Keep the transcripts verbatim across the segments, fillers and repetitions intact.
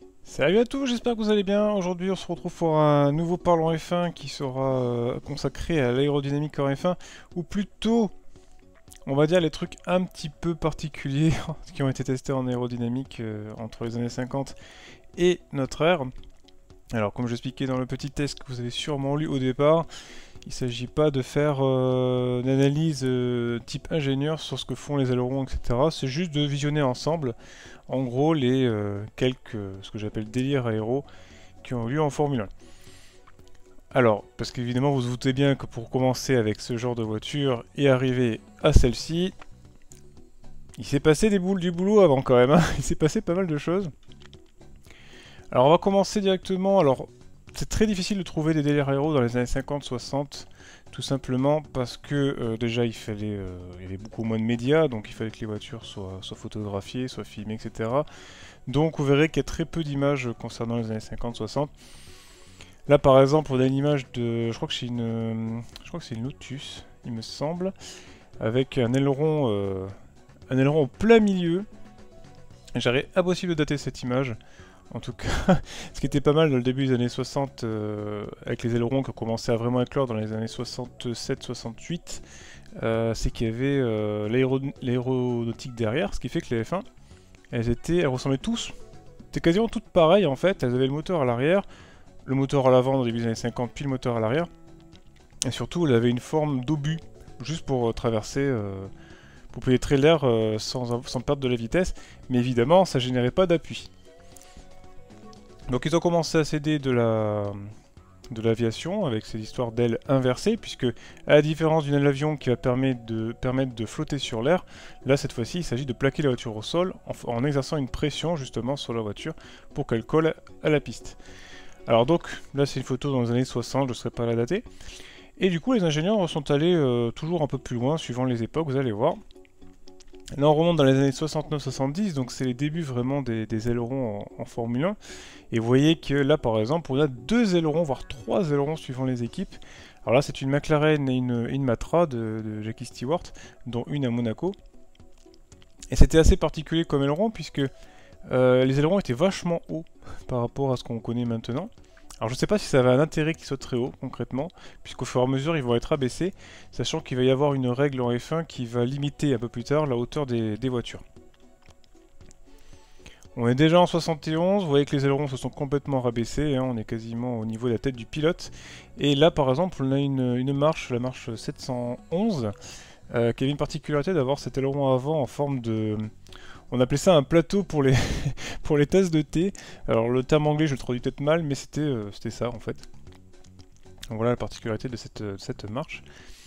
Salut à tous, j'espère que vous allez bien. Aujourd'hui, on se retrouve pour un nouveau Parlons F un qui sera euh, consacré à l'aérodynamique en F un, ou plutôt, on va dire, les trucs un petit peu particuliers qui ont été testés en aérodynamique euh, entre les années cinquante et notre ère. Alors, comme j'expliquais dans le petit test que vous avez sûrement lu au départ, il ne s'agit pas de faire euh, une analyse euh, type ingénieur sur ce que font les ailerons, et cetera. C'est juste de visionner ensemble, en gros, les euh, quelques, ce que j'appelle délires aéros qui ont eu lieu en Formule un. Alors, parce qu'évidemment, vous vous doutez bien que pour commencer avec ce genre de voiture et arriver à celle-ci, il s'est passé des boules du boulot avant quand même, hein. Il s'est passé pas mal de choses. Alors, on va commencer directement. Alors, c'est très difficile de trouver des délires aéros dans les années cinquante soixante, tout simplement parce que euh, déjà il fallait, euh, il y avait beaucoup moins de médias, donc il fallait que les voitures soient, soient photographiées, soient filmées, et cetera. Donc vous verrez qu'il y a très peu d'images concernant les années cinquante soixante. Là par exemple on a une image de, je crois que c'est une, je crois que c'est une Lotus, il me semble, avec un aileron, euh, un aileron au plein milieu. J'aurais impossible de dater cette image. En tout cas, ce qui était pas mal dans le début des années soixante, euh, avec les ailerons qui ont commencé à vraiment éclore dans les années soixante-sept soixante-huit, euh, c'est qu'il y avait euh, l'aéronautique derrière, ce qui fait que les F un, elles étaient, elles ressemblaient tous, c'était quasiment toutes pareilles en fait. Elles avaient le moteur à l'arrière, le moteur à l'avant au début des années cinquante, puis le moteur à l'arrière, et surtout elle avait une forme d'obus, juste pour euh, traverser, euh, pour pénétrer l'air euh, sans, sans perdre de la vitesse, mais évidemment ça générait pas d'appui. Donc ils ont commencé à céder de la de l'aviation avec ces histoires d'ailes inversées, puisque à la différence d'une aile avion qui va permettre de, permettre de flotter sur l'air, là cette fois-ci il s'agit de plaquer la voiture au sol en, en exerçant une pression justement sur la voiture pour qu'elle colle à la piste. Alors donc là c'est une photo dans les années soixante, je ne serai pas la dater, et du coup les ingénieurs sont allés euh, toujours un peu plus loin suivant les époques, vous allez voir. Là on remonte dans les années soixante-neuf soixante-dix, donc c'est les débuts vraiment des, des ailerons en, en Formule un. Et vous voyez que là par exemple on a deux ailerons, voire trois ailerons suivant les équipes. Alors là c'est une McLaren et une, une Matra de, de Jackie Stewart, dont une à Monaco. Et c'était assez particulier comme aileron puisque euh, les ailerons étaient vachement hauts par rapport à ce qu'on connaît maintenant. Alors je ne sais pas si ça avait un intérêt qu'ils soient très hauts concrètement, puisqu'au fur et à mesure ils vont être abaissés, sachant qu'il va y avoir une règle en F un qui va limiter un peu plus tard la hauteur des, des voitures. On est déjà en soixante et onze, vous voyez que les ailerons se sont complètement rabaissés, hein, on est quasiment au niveau de la tête du pilote. Et là par exemple on a une, une marche, la marche sept cent onze, euh, qui avait une particularité d'avoir cet aileron avant en forme de... On appelait ça un plateau pour les, pour les tasses de thé. Alors le terme anglais je le traduis peut-être mal, mais c'était euh, c'était ça en fait. Donc voilà la particularité de cette, de cette marche.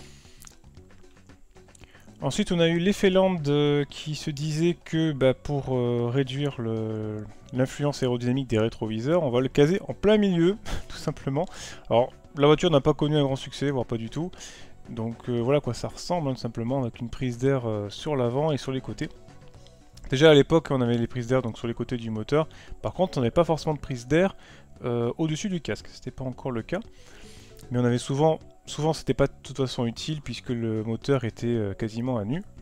Ensuite, on a eu l'effet Land euh, qui se disait que bah, pour euh, réduire l'influence aérodynamique des rétroviseurs, on va le caser en plein milieu, tout simplement. Alors, la voiture n'a pas connu un grand succès, voire pas du tout. Donc euh, voilà à quoi ça ressemble, hein, tout simplement, avec une prise d'air euh, sur l'avant et sur les côtés. Déjà à l'époque, on avait les prises d'air donc sur les côtés du moteur. Par contre, on n'avait pas forcément de prise d'air euh, au-dessus du casque. C'était pas encore le cas. Mais on avait souvent, souvent c'était pas de toute façon utile puisque le moteur était euh, quasiment à nu.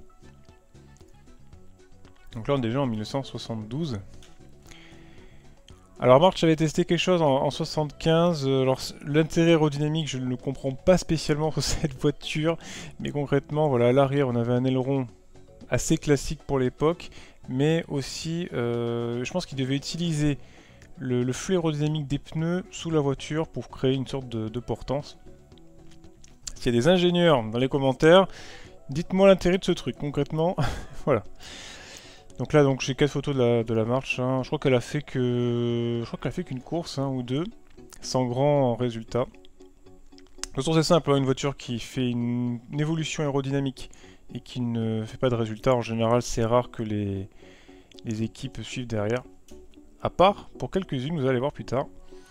Donc là on est déjà en mille neuf cent soixante-douze. Alors March avait testé quelque chose en, en soixante-quinze. Alors l'intérêt aérodynamique je ne le comprends pas spécialement pour cette voiture. Mais concrètement voilà, à l'arrière on avait un aileron assez classique pour l'époque. Mais aussi euh, je pense qu'il devait utiliser le, le flux aérodynamique des pneus sous la voiture pour créer une sorte de, de portance. S'il y a des ingénieurs dans les commentaires, dites-moi l'intérêt de ce truc, concrètement. Voilà. Donc là, donc j'ai quatre photos de la, de la marche. Hein. Je crois qu'elle a fait que, je crois qu'elle a fait qu'une course hein, ou deux, sans grand résultat. De toute façon, c'est simple. Hein, une voiture qui fait une, une évolution aérodynamique et qui ne fait pas de résultat, en général, c'est rare que les, les équipes suivent derrière. À part pour quelques-unes, vous allez voir plus tard.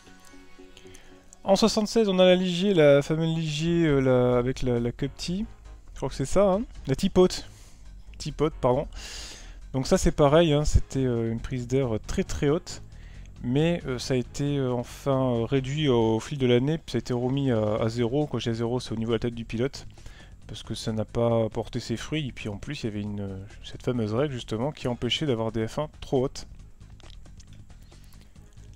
En soixante-seize, on a la Ligier, la fameuse Ligier euh, la, avec la, la Cup T. Je crois que c'est ça, hein. La Teapot. Teapot, pardon. Donc ça c'est pareil, hein, c'était euh, une prise d'air très très haute. Mais euh, ça a été euh, enfin euh, réduit au, au fil de l'année, puis ça a été remis à, à zéro. Quand je dis à zéro, c'est au niveau de la tête du pilote. Parce que ça n'a pas porté ses fruits. Et puis en plus, il y avait une, cette fameuse règle justement qui empêchait d'avoir des F un trop hautes.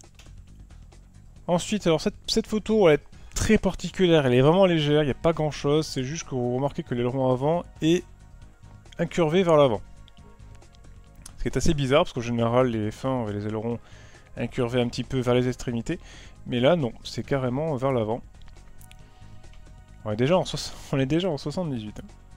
Ensuite, alors cette, cette photo, elle est très particulière, elle est vraiment légère, il n'y a pas grand chose, c'est juste que vous remarquez que l'aileron avant est incurvé vers l'avant. Ce qui est assez bizarre, parce qu'en général, les F un et les ailerons incurvés un petit peu vers les extrémités, mais là, non, c'est carrément vers l'avant. On est déjà en, so on est déjà en soixante-dix-huit.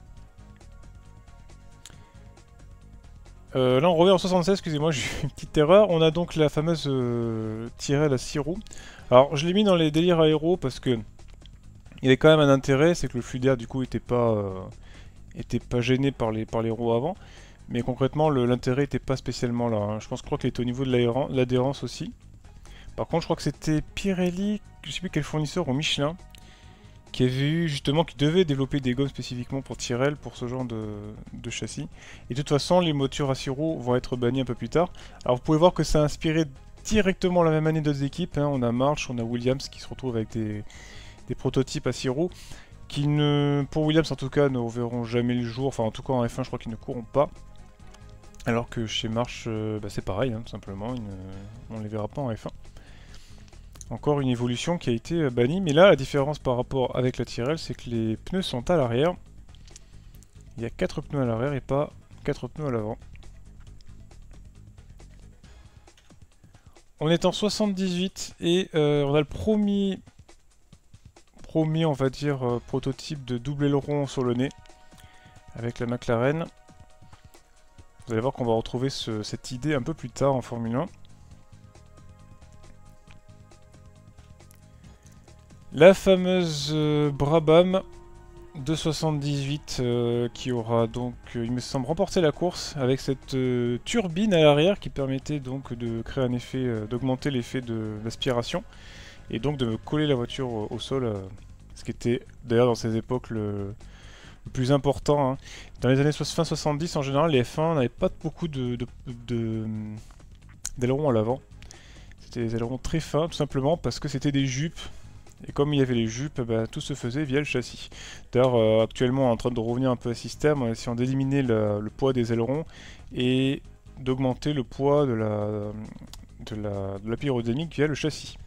Euh, là on revient en soixante-seize, excusez-moi, j'ai eu une petite erreur. On a donc la fameuse euh, tirelle à six roues. Alors je l'ai mis dans les délires aéro parce que il y avait quand même un intérêt, c'est que le flux d'air du coup était pas, euh, était pas gêné par les, par les roues avant. Mais concrètement l'intérêt était pas spécialement là, hein. Je pense je crois qu'il était au niveau de l'adhérence aussi. Par contre je crois que c'était Pirelli, je sais plus quel fournisseur, ou Michelin, qui avait eu justement, qui devait développer des gommes spécifiquement pour Tyrrell, pour ce genre de, de châssis. Et de toute façon, les moteurs à six roues vont être bannis un peu plus tard. Alors vous pouvez voir que ça a inspiré directement la même année d'autres équipes, hein. On a March, on a Williams qui se retrouvent avec des, des prototypes à six roues, qui ne, pour Williams en tout cas, ne verront jamais le jour, enfin en tout cas en F un je crois qu'ils ne courront pas. Alors que chez March, euh, bah, c'est pareil, hein, tout simplement, ne, on ne les verra pas en F un. Encore une évolution qui a été bannie, mais là la différence par rapport avec la Tyrrell, c'est que les pneus sont à l'arrière. Il y a quatre pneus à l'arrière et pas quatre pneus à l'avant. On est en soixante-dix-huit et euh, on a le premier, premier on va dire, euh, prototype de double aileron sur le nez avec la McLaren. Vous allez voir qu'on va retrouver ce, cette idée un peu plus tard en Formule un. La fameuse euh, Brabham de soixante-dix-huit euh, qui aura donc, euh, il me semble, remporté la course avec cette euh, turbine à l'arrière qui permettait donc de créer un effet, euh, d'augmenter l'effet d'aspiration et donc de coller la voiture au, au sol, euh, ce qui était d'ailleurs dans ces époques le, le plus important, hein. Dans les années fin soixante-dix, en général, les F un n'avaient pas beaucoup de, de, de, d'ailerons à l'avant. C'était des ailerons très fins, tout simplement parce que c'était des jupes. Et comme il y avait les jupes, bah, tout se faisait via le châssis. D'ailleurs, euh, actuellement, on est en train de revenir un peu à système, en essayant d'éliminer le, le poids des ailerons et d'augmenter le poids de la, de la, de l'appui aérodynamique via le châssis.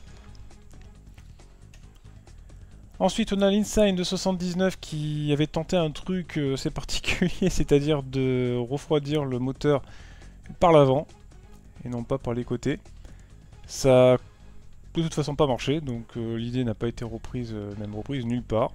Ensuite, on a l'Insign de soixante-dix-neuf qui avait tenté un truc euh, assez particulier, c'est-à-dire de refroidir le moteur par l'avant et non pas par les côtés. Ça a de toute façon pas marché, donc euh, l'idée n'a pas été reprise, euh, même reprise nulle part.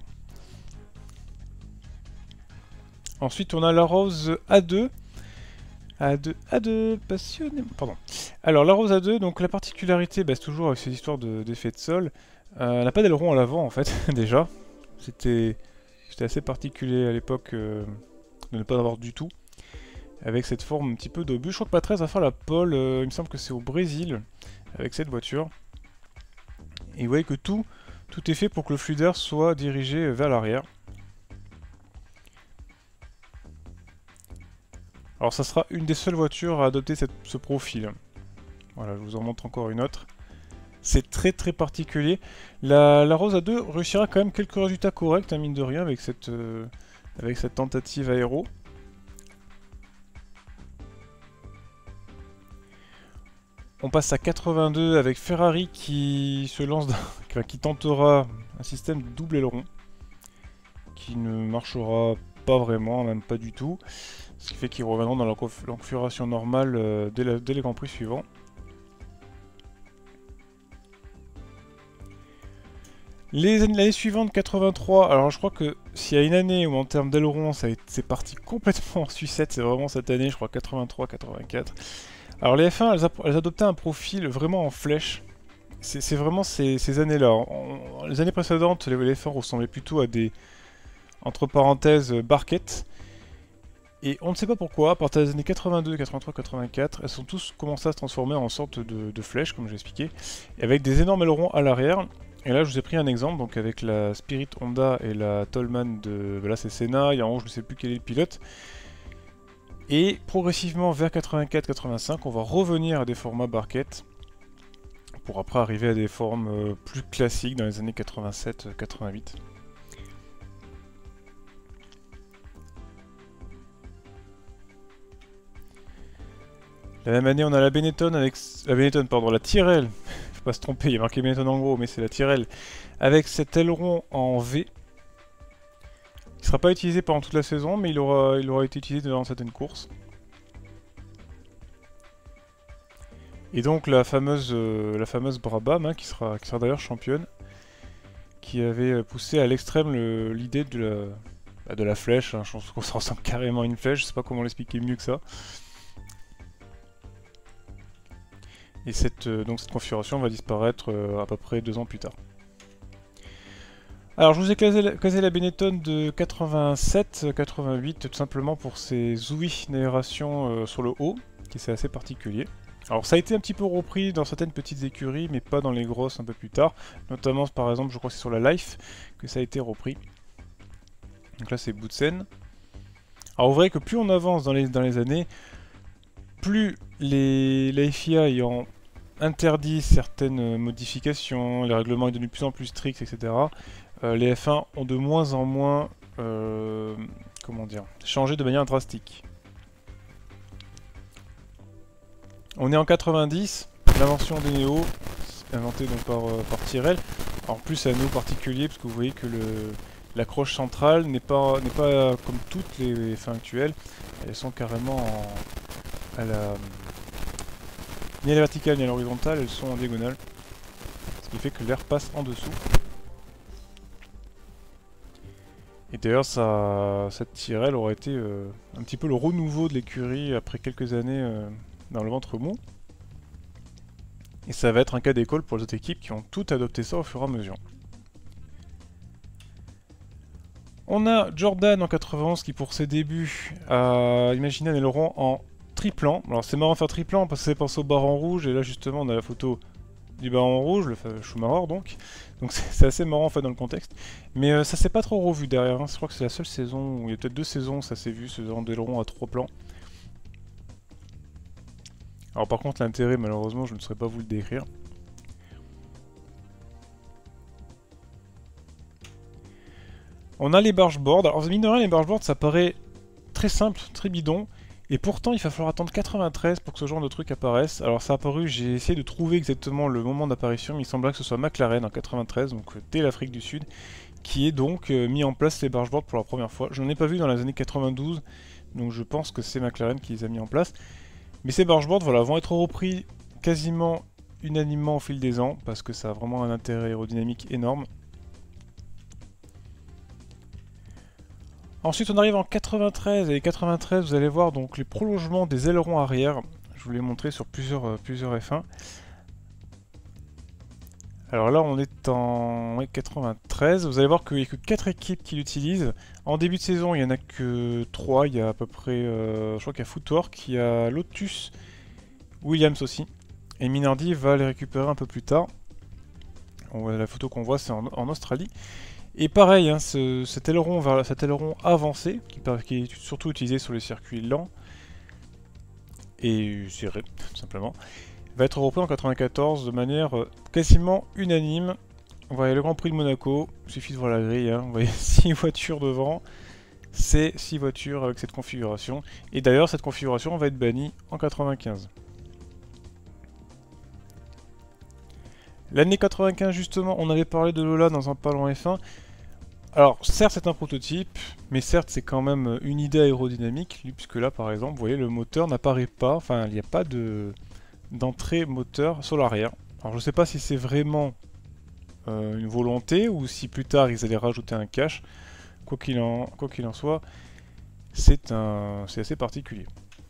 Ensuite on a la Rose A deux. A deux, A deux, passionnément. Pardon. Alors la Rose A deux, donc la particularité, bah, c'est toujours avec ces histoires d'effet de, de sol. Euh, elle n'a pas d'aileron à l'avant en fait, déjà. C'était assez particulier à l'époque euh, de ne pas en avoir du tout. Avec cette forme un petit peu d'obus. Je crois que Patrese va faire la pole, euh, il me semble que c'est au Brésil, avec cette voiture. Et vous voyez que tout, tout est fait pour que le flux d'air soit dirigé vers l'arrière. Alors ça sera une des seules voitures à adopter cette, ce profil. Voilà, je vous en montre encore une autre. C'est très très particulier. La, la Rose A deux réussira quand même quelques résultats corrects, hein, mine de rien, avec cette, euh, avec cette tentative aéro. On passe à quatre-vingt-deux avec Ferrari qui se lance dans, qui tentera un système de double aileron qui ne marchera pas vraiment, même pas du tout, ce qui fait qu'ils reviendront dans leur configuration normale euh, dès, la, dès les Grands Prix suivants. L'année suivante, quatre-vingt-trois, alors je crois que s'il y a une année où en termes d'aileron c'est parti complètement en sucette, c'est vraiment cette année, je crois quatre-vingt-trois quatre-vingt-quatre. Alors les F un, elles, elles adoptaient un profil vraiment en flèche. C'est vraiment ces, ces années-là. Les années précédentes, les F un ressemblaient plutôt à des, entre parenthèses, barquettes. Et on ne sait pas pourquoi, à partir des années quatre-vingt-deux, quatre-vingt-trois, quatre-vingt-quatre, elles sont tous commencées à se transformer en sorte de, de flèches, comme j'ai expliqué, et avec des énormes ailerons à l'arrière. Et là, je vous ai pris un exemple, donc avec la Spirit Honda et la Tollman de... Là, c'est Senna, et en haut, je ne sais plus quel est le pilote. Et progressivement, vers quatre-vingt-quatre quatre-vingt-cinq, on va revenir à des formats barquettes, pour après arriver à des formes euh, plus classiques dans les années quatre-vingt-sept quatre-vingt-huit. La même année, on a la Benetton avec la Benetton, pardon, la Tyrrell, pas se tromper, il y a marqué Benetton en gros, mais c'est la Tyrrell, avec cet aileron en V. Il ne sera pas utilisé pendant toute la saison, mais il aura, il aura été utilisé dans certaines courses. Et donc la fameuse, euh, la fameuse Brabham, hein, qui sera, qui sera d'ailleurs championne, qui avait poussé à l'extrême l'idée de la, de la flèche. Hein, je pense qu'on se ressemble carrément à une flèche, je sais pas comment l'expliquer mieux que ça. Et cette, euh, donc cette configuration va disparaître euh, à peu près deux ans plus tard. Alors je vous ai casé la, casé la Benetton de quatre-vingt-sept quatre-vingt-huit, tout simplement pour ses ouïes d'aération euh, sur le haut, qui c'est assez particulier. Alors ça a été un petit peu repris dans certaines petites écuries, mais pas dans les grosses un peu plus tard. Notamment par exemple, je crois que c'est sur la Life que ça a été repris. Donc là c'est Boutsen. Alors vous verrez que plus on avance dans les, dans les années, plus les, la F I A ayant interdit certaines modifications, les règlements étant de plus en plus stricts, et cetera, euh, les F un ont de moins en moins, euh, comment dire, changé de manière drastique. On est en quatre-vingt-dix, l'invention des Néo, inventée donc par, euh, par Tyrrell. En plus, c'est un Néo particulier, parce que vous voyez que l'accroche centrale n'est pas, n'est pas comme toutes les F un actuelles. Elles sont carrément en, à la, ni à la verticale ni à l'horizontale, elles sont en diagonale. Ce qui fait que l'air passe en dessous. Et d'ailleurs, cette Tyrrell aurait été euh, un petit peu le renouveau de l'écurie après quelques années euh, dans le ventre mou. Et ça va être un cas d'école pour les autres équipes qui ont toutes adopté ça au fur et à mesure. On a Jordan en quatre-vingt-onze qui pour ses débuts a imaginé un aileron en triplan. Alors c'est marrant de faire triplan parce que c'est pensé au baron rouge et là justement on a la photo du baron rouge, le Schumacher donc. Donc c'est assez marrant en fait dans le contexte. Mais euh, ça s'est pas trop revu derrière, hein. Je crois que c'est la seule saison, où il y a peut-être deux saisons où ça s'est vu, ce genre d'aileron à trois plans. Alors par contre l'intérêt malheureusement je ne saurais pas vous le décrire. On a les bargeboards. Alors mine de rien les bargeboards ça paraît très simple, très bidon. Et pourtant il va falloir attendre quatre-vingt-treize pour que ce genre de truc apparaisse. Alors ça a apparu, j'ai essayé de trouver exactement le moment d'apparition, mais il semblerait que ce soit McLaren en quatre-vingt-treize, donc dès l'Afrique du Sud, qui est donc euh, mis en place les bargeboards pour la première fois. Je n'en ai pas vu dans les années quatre-vingt-douze, donc je pense que c'est McLaren qui les a mis en place. Mais ces bargeboards voilà, vont être repris quasiment unanimement au fil des ans, parce que ça a vraiment un intérêt aérodynamique énorme. Ensuite on arrive en quatre-vingt-treize, et quatre-vingt-treize vous allez voir donc les prolongements des ailerons arrière. Je vous l'ai montré sur plusieurs, euh, plusieurs F un. Alors là on est en ouais, quatre-vingt-treize, vous allez voir qu'il n'y a que quatre équipes qui l'utilisent. En début de saison il n'y en a que trois, il y a à peu près, euh, je crois qu'il y a Footwork, il y a Lotus, Williams aussi. Et Minardi va les récupérer un peu plus tard. On, la photo qu'on voit c'est en, en Australie. Et pareil, hein, ce, cet, aileron, cet aileron avancé, qui, qui est surtout utilisé sur les circuits lents, et serré, tout simplement, va être repris en quatre-vingt-quatorze de manière euh, quasiment unanime. On voit le Grand Prix de Monaco, il suffit de voir la grille, hein, vous voyez six voitures devant, c'est six voitures avec cette configuration. Et d'ailleurs, cette configuration va être bannie en quatre-vingt-quinze. L'année quatre-vingt-quinze, justement, on avait parlé de Lola dans un Parlons F un. Alors, certes, c'est un prototype, mais certes, c'est quand même une idée aérodynamique, puisque là, par exemple, vous voyez, le moteur n'apparaît pas, enfin, il n'y a pas de d'entrée moteur sur l'arrière. Alors, je ne sais pas si c'est vraiment euh, une volonté, ou si plus tard, ils allaient rajouter un cache. Quoi qu'il en, quoi qu'il en soit, c'est un, c'est assez particulier.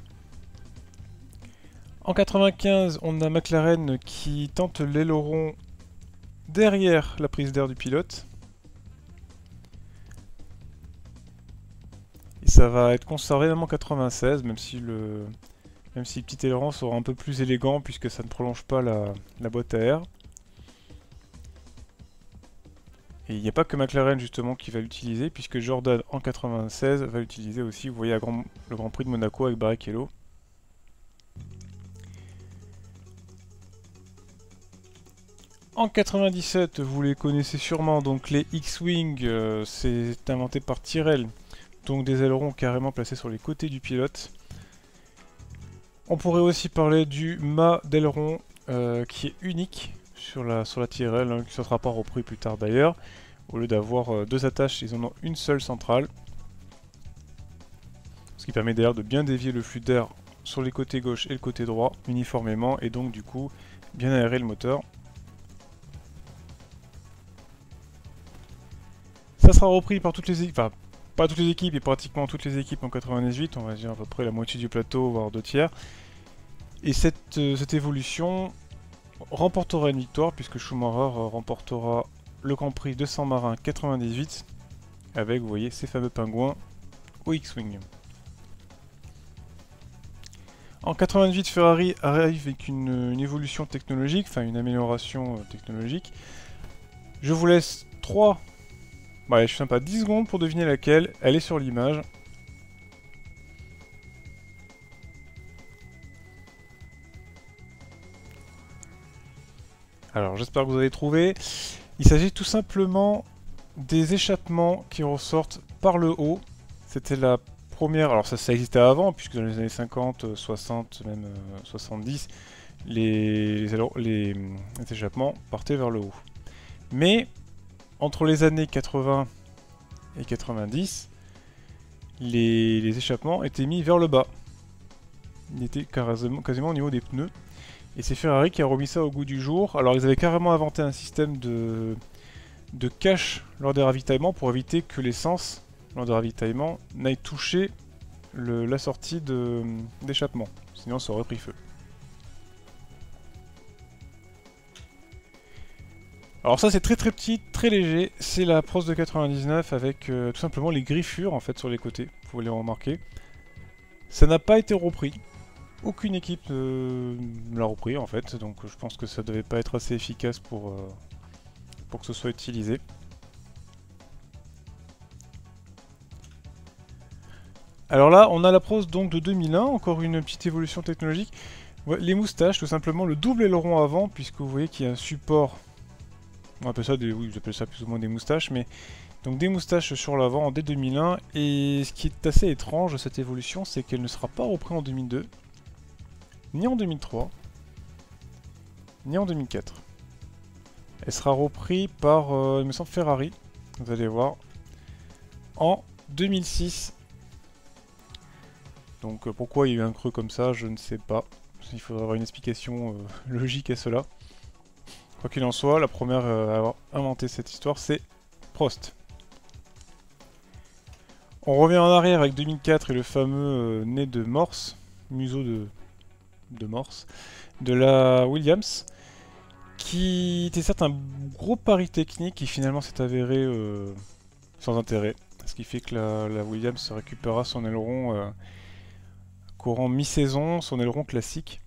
En quatre-vingt-quinze, on a McLaren qui tente l'aileron derrière la prise d'air du pilote. Et ça va être conservé même en quatre-vingt-seize, même si le, même si le petit aileron sera un peu plus élégant puisque ça ne prolonge pas la, la boîte à air. Et il n'y a pas que McLaren justement qui va l'utiliser, puisque Jordan en quatre-vingt-seize va l'utiliser aussi. Vous voyez à grand, le Grand Prix de Monaco avec Barrichello. En quatre-vingt-dix-sept, vous les connaissez sûrement, donc les X-Wing, euh, c'est inventé par Tyrrell. Donc des ailerons carrément placés sur les côtés du pilote. On pourrait aussi parler du mât d'aileron euh, qui est unique, sur la, sur la tirelle, hein, qui ne sera pas repris plus tard d'ailleurs. Au lieu d'avoir euh, deux attaches, ils en ont une seule centrale. Ce qui permet d'ailleurs de bien dévier le flux d'air sur les côtés gauche et le côté droit uniformément, et donc du coup bien aérer le moteur. Ça sera repris par toutes les équipes, enfin pas toutes les équipes, et pratiquement toutes les équipes en quatre-vingt-dix-huit, on va dire à peu près la moitié du plateau, voire deux tiers. Et cette, euh, cette évolution remportera une victoire, puisque Schumacher euh, remportera le Grand Prix de San Marin quatre-vingt-dix-huit, avec, vous voyez, ces fameux pingouins au X-Wing. En quatre-vingt-dix-huit, Ferrari arrive avec une, une évolution technologique, enfin une amélioration euh, technologique. Je vous laisse trois... Bah, je suis sympa, dix secondes pour deviner laquelle. Elle est sur l'image. Alors, j'espère que vous avez trouvé. Il s'agit tout simplement des échappements qui ressortent par le haut. C'était la première... Alors, ça, ça existait avant, puisque dans les années cinquante, soixante, même euh, soixante-dix, les, les, les, les échappements partaient vers le haut. Mais, entre les années quatre-vingts et quatre-vingt-dix, les, les échappements étaient mis vers le bas. Ils étaient quasiment, quasiment au niveau des pneus. Et c'est Ferrari qui a remis ça au goût du jour. Alors ils avaient carrément inventé un système de, de cache lors des ravitaillements pour éviter que l'essence, lors des ravitaillements, n'aille toucher le, la sortie d'échappement. Sinon ça aurait pris feu. Alors ça c'est très très petit, très léger, c'est la Prost de quatre-vingt-dix-neuf avec euh, tout simplement les griffures en fait sur les côtés, vous pouvez les remarquer. Ça n'a pas été repris, aucune équipe euh, l'a repris en fait, donc je pense que ça devait pas être assez efficace pour, euh, pour que ce soit utilisé. Alors là on a la Prost donc de deux mille un, encore une petite évolution technologique. Ouais, les moustaches, tout simplement le double aileron avant, puisque vous voyez qu'il y a un support. On appelle ça des, oui, j'appelle ça plus ou moins des moustaches, mais donc des moustaches sur l'avant dès deux mille un. Et ce qui est assez étrange de cette évolution, c'est qu'elle ne sera pas reprise en deux mille deux, ni en deux mille trois, ni en deux mille quatre. Elle sera reprise par, euh, il me semble, Ferrari, vous allez voir, en deux mille six. Donc euh, pourquoi il y a eu un creux comme ça, je ne sais pas. Il faudrait avoir une explication euh, logique à cela. Quoi qu'il en soit, la première euh, à avoir inventé cette histoire, c'est Prost. On revient en arrière avec deux mille quatre et le fameux euh, nez de Morse, museau de, de Morse, de la Williams, qui était certes un gros pari technique qui finalement s'est avéré euh, sans intérêt. Ce qui fait que la, la Williams récupérera son aileron euh, courant mi-saison, son aileron classique.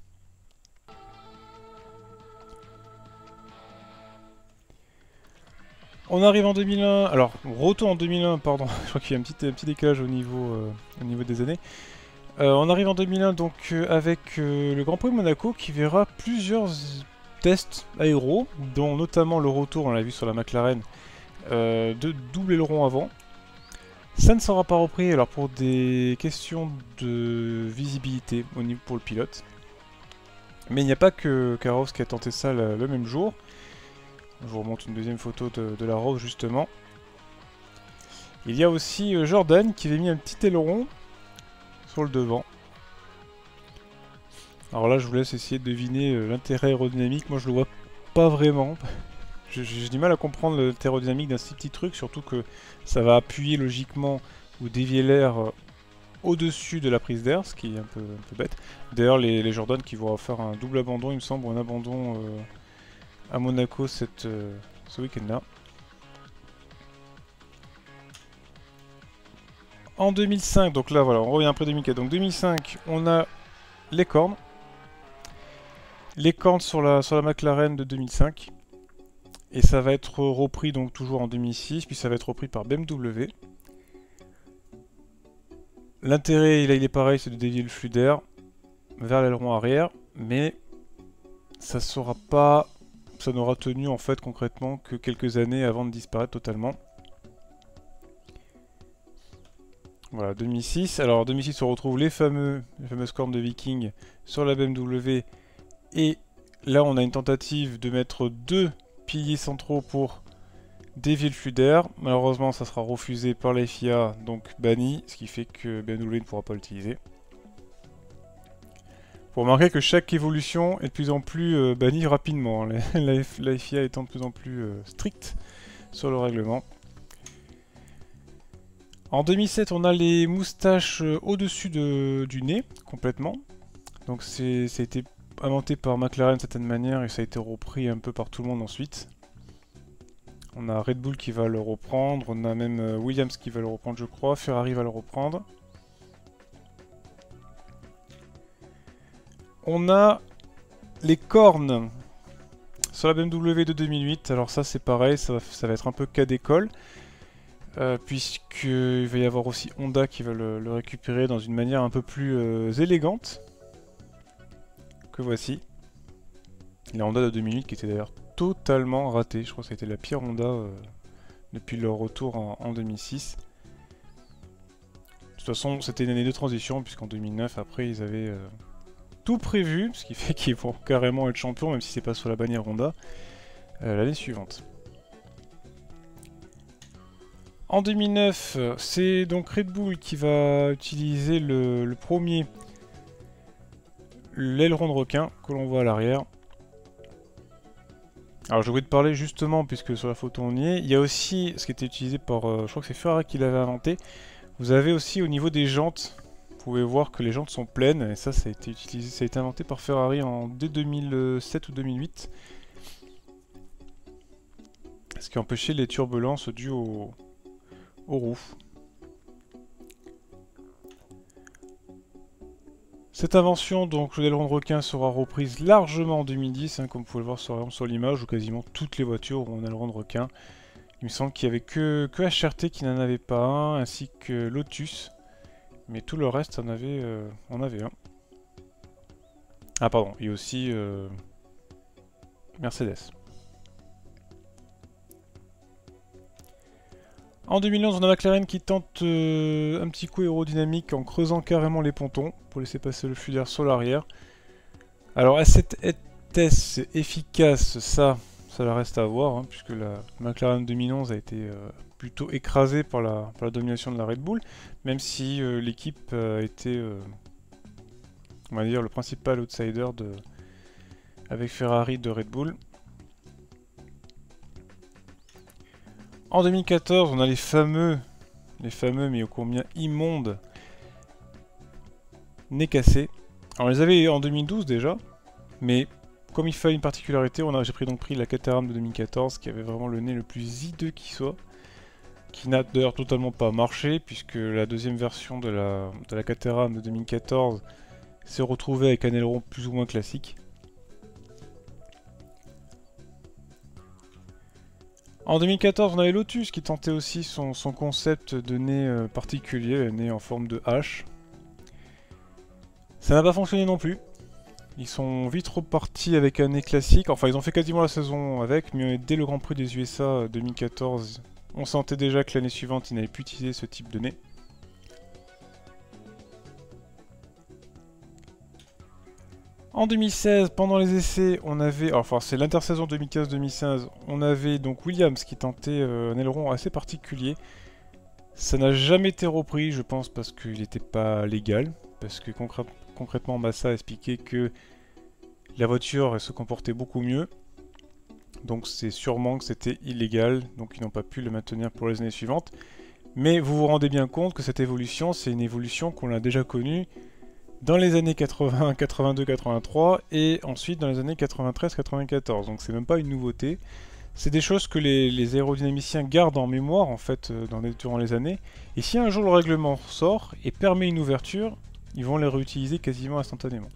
On arrive en deux mille un, alors retour en deux mille un, pardon, je crois qu'il y a un petit, un petit décalage au niveau, euh, au niveau des années. Euh, on arrive en deux mille un donc euh, avec euh, le Grand Prix de Monaco qui verra plusieurs tests aéro, dont notamment le retour, on l'a vu sur la McLaren, euh, de double aileron avant. Ça ne sera pas repris alors pour des questions de visibilité au niveau pour le pilote. Mais il n'y a pas que Caros qui a tenté ça le, le même jour. Je vous remonte une deuxième photo de, de la Rose justement. Il y a aussi euh, Jordan qui avait mis un petit aileron sur le devant. Alors là je vous laisse essayer de deviner euh, l'intérêt aérodynamique. Moi je le vois pas vraiment. J'ai du mal à comprendre l'intérêt aérodynamique d'un si petit truc, surtout que ça va appuyer logiquement ou dévier l'air euh, au-dessus de la prise d'air, ce qui est un peu, un peu bête. D'ailleurs les, les Jordan qui vont faire un double abandon il me semble, ou un abandon... Euh, à Monaco cette, euh, ce week-end-là. En deux mille cinq, donc là voilà, on revient après deux mille quatre. Donc deux mille cinq, on a les cornes. Les cornes sur la, sur la McLaren de deux mille cinq. Et ça va être repris donc toujours en deux mille six, puis ça va être repris par B M W. L'intérêt, là il est pareil, c'est de dévier le flux d'air vers l'aileron arrière, mais ça sera pas... ça n'aura tenu en fait concrètement que quelques années avant de disparaître totalement. Voilà, deux mille six. Alors deux mille six on retrouve les fameux, les fameuses cornes de Viking sur la B M W et là on a une tentative de mettre deux piliers centraux pour dévier le flux d'air. Malheureusement ça sera refusé par la F I A, donc banni, ce qui fait que B M W ne pourra pas l'utiliser. Faut remarquer que chaque évolution est de plus en plus euh, bannie rapidement, hein. la, la F I A étant de plus en plus euh, stricte sur le règlement. En deux mille sept, on a les moustaches euh, au-dessus de, du nez, complètement. Donc ça a été inventé par McLaren de certaine manière et ça a été repris un peu par tout le monde ensuite. On a Red Bull qui va le reprendre, on a même euh, Williams qui va le reprendre je crois, Ferrari va le reprendre. On a les cornes sur la B M W de deux mille huit, alors ça c'est pareil, ça va, ça va être un peu cas d'école, euh, puisqu'il va y avoir aussi Honda qui va le, le récupérer dans une manière un peu plus euh, élégante, que voici. La Honda de deux mille huit qui était d'ailleurs totalement ratée, je crois que c'était la pire Honda euh, depuis leur retour en, en deux mille six. De toute façon c'était une année de transition, puisqu'en deux mille neuf après ils avaient... Euh, tout prévu, ce qui fait qu'ils vont carrément être champions, même si c'est pas sur la bannière Honda, euh, l'année suivante. En deux mille neuf, c'est donc Red Bull qui va utiliser le, le premier, l'aileron de requin, que l'on voit à l'arrière. Alors j'ai oublié de parler justement, puisque sur la photo on y est, il y a aussi ce qui était utilisé par, euh, je crois que c'est Ferrari qui l'avait inventé, vous avez aussi au niveau des jantes, vous pouvez voir que les jantes sont pleines, et ça, ça a été utilisé, ça a été inventé par Ferrari en dès deux mille sept ou deux mille huit. Ce qui empêchait les turbulences dues au, aux roues. Cette invention, donc l'aileron de requin, sera reprise largement en deux mille dix, hein, comme vous pouvez le voir sur, sur l'image, où quasiment toutes les voitures ont un aileron de requin. Il me semble qu'il n'y avait que, que H R T qui n'en avait pas un, ainsi que Lotus. Mais tout le reste, on avait, euh, on avait un. Ah pardon, et aussi euh, Mercedes. En deux mille onze, on a McLaren qui tente euh, un petit coup aérodynamique en creusant carrément les pontons pour laisser passer le flux d'air sur l'arrière. Alors, est-ce efficace? Ça, ça la reste à voir, hein, puisque la McLaren deux mille onze a été euh, plutôt écrasée par la, par la domination de la Red Bull, même si euh, l'équipe a été, euh, on va dire, le principal outsider de, avec Ferrari de Red Bull. En deux mille quatorze, on a les fameux, les fameux, mais ô combien immondes, nez cassés. Alors, on les avait en deux mille douze déjà, mais comme il fallait une particularité, j'ai pris donc pris la Caterham de deux mille quatorze, qui avait vraiment le nez le plus hideux qui soit, qui n'a d'ailleurs totalement pas marché, puisque la deuxième version de la, de la Caterham de deux mille quatorze s'est retrouvée avec un aileron plus ou moins classique. En deux mille quatorze, on avait Lotus qui tentait aussi son, son concept de nez euh, particulier, nez en forme de hache. Ça n'a pas fonctionné non plus. Ils sont vite repartis avec un nez classique. Enfin, ils ont fait quasiment la saison avec, mais dès le Grand Prix des U S A deux mille quatorze, on sentait déjà que l'année suivante, ils n'avaient plus utilisé ce type de nez. En deux mille seize, pendant les essais, on avait, enfin c'est l'intersaison deux mille quinze deux mille seize, on avait donc Williams qui tentait euh, un aileron assez particulier. Ça n'a jamais été repris, je pense, parce qu'il n'était pas légal, parce que concrè concrètement Massa a expliqué que la voiture elle, se comportait beaucoup mieux. Donc c'est sûrement que c'était illégal, donc ils n'ont pas pu le maintenir pour les années suivantes. Mais vous vous rendez bien compte que cette évolution, c'est une évolution qu'on a déjà connue dans les années quatre-vingt, quatre-vingt-deux, quatre-vingt-trois et ensuite dans les années quatre-vingt-treize, quatre-vingt-quatorze. Donc c'est même pas une nouveauté. C'est des choses que les, les aérodynamiciens gardent en mémoire en fait euh, dans les, durant les années. Et si un jour le règlement sort et permet une ouverture, ils vont les réutiliser quasiment instantanément.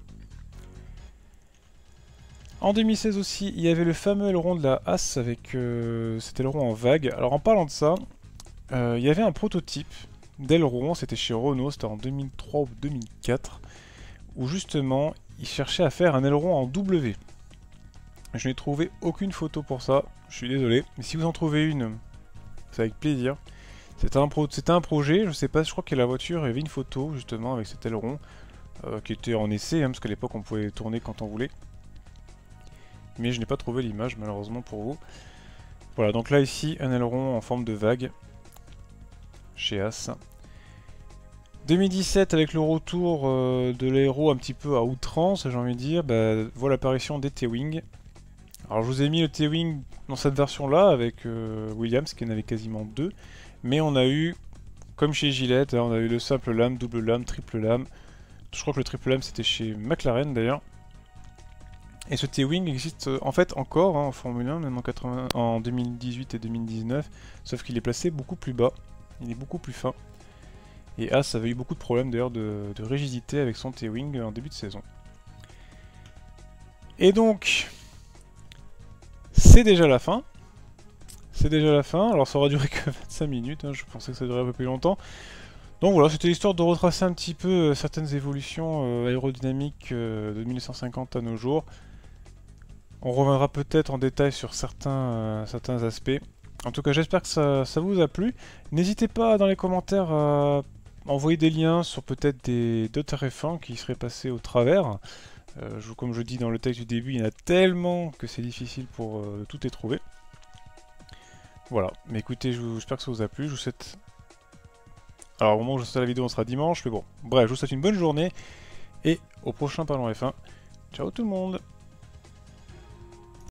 En deux mille seize aussi, il y avait le fameux aileron de la Haas avec euh, cet aileron en vague. Alors en parlant de ça, euh, il y avait un prototype d'aileron, c'était chez Renault, c'était en deux mille trois ou deux mille quatre, où justement, ils cherchaient à faire un aileron en W. Je n'ai trouvé aucune photo pour ça, je suis désolé, mais si vous en trouvez une, c'est avec plaisir. C'était un, pro un projet, je sais pas, je crois que la voiture, il y avait une photo justement avec cet aileron, euh, qui était en essai, hein, parce qu'à l'époque on pouvait tourner quand on voulait. mais je n'ai pas trouvé l'image malheureusement pour vous. Voilà, donc là ici, un aileron en forme de vague, chez As. deux mille dix-sept, avec le retour euh, de l'aéro un petit peu à outrance, j'ai envie de dire, bah, voilà l'apparition des T-Wing. Alors je vous ai mis le T-Wing dans cette version-là, avec euh, Williams, qui en avait quasiment deux, mais on a eu, comme chez Gillette, hein, on a eu le simple lame, double lame, triple lame. Je crois que le triple lame c'était chez McLaren d'ailleurs. Et ce T-Wing existe euh, en fait encore hein, en Formule un, même en, quatre-vingts, en deux mille dix-huit et deux mille dix-neuf, sauf qu'il est placé beaucoup plus bas, il est beaucoup plus fin. Et As avait eu beaucoup de problèmes d'ailleurs de, de rigidité avec son T-Wing en début de saison. Et donc, c'est déjà la fin. C'est déjà la fin, alors ça aura duré que vingt-cinq minutes, hein, je pensais que ça durerait un peu plus longtemps. Donc voilà, c'était l'histoire de retracer un petit peu euh, certaines évolutions euh, aérodynamiques euh, de mille neuf cent cinquante à nos jours. On reviendra peut-être en détail sur certains, euh, certains aspects. En tout cas, j'espère que ça, ça vous a plu. N'hésitez pas dans les commentaires à envoyer des liens sur peut-être des d'autres R F un qui seraient passés au travers. Euh, je, comme je dis dans le texte du début, il y en a tellement que c'est difficile pour euh, tout les trouver. Voilà, mais écoutez, j'espère que ça vous a plu. Je vous souhaite... Alors au moment où je sortirai la vidéo, on sera dimanche, mais bon. Bref, je vous souhaite une bonne journée et au prochain Parlons F un. Ciao tout le monde!